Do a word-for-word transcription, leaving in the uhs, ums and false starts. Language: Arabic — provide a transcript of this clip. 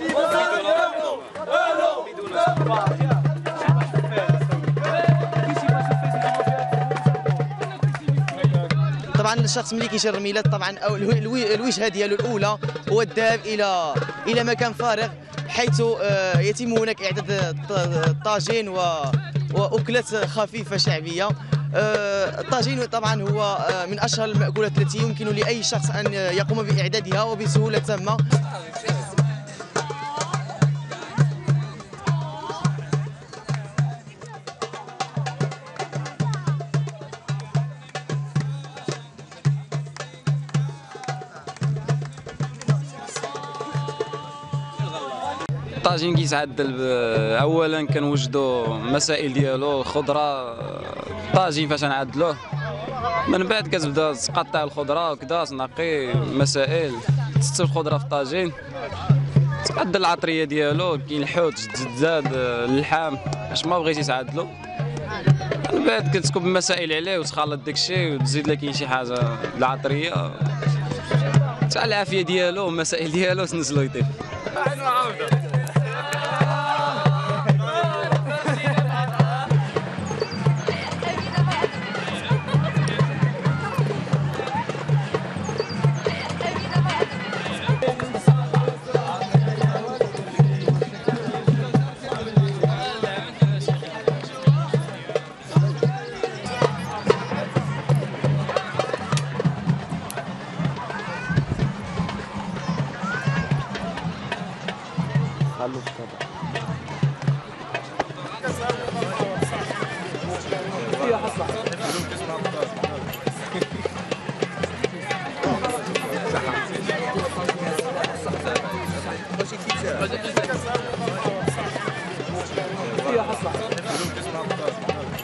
طبعا الشخص ملي كيشرب الميلاد طبعا أو الوجهه ديالو الاولى هو الذهاب الى الى مكان فارغ حيث يتم هناك اعداد الطاجين واكلات خفيفه شعبيه. الطاجين طبعا هو من اشهر المأكولات التي يمكن لاي شخص ان يقوم باعدادها وبسهوله تامه. الطاجين كيتعدل اولا كنوجدوا المسائل ديالو، الخضره، الطاجين فاش نعدلوه، من بعد كتبدا تقطع الخضره وكذا تنقي مسائل، تستوي الخضره في الطاجين، تعدل العطريه ديالو، كاين الحوت، الزاد، اللحام، اش ما بغيتي تعدلو، من بعد كتكب المسائل عليه وتخلط داكشي وتزيد لك شي حاجه العطريه تاع العافيه ديالو والمسائل ديالو تنزلو يطيب. فيها حصة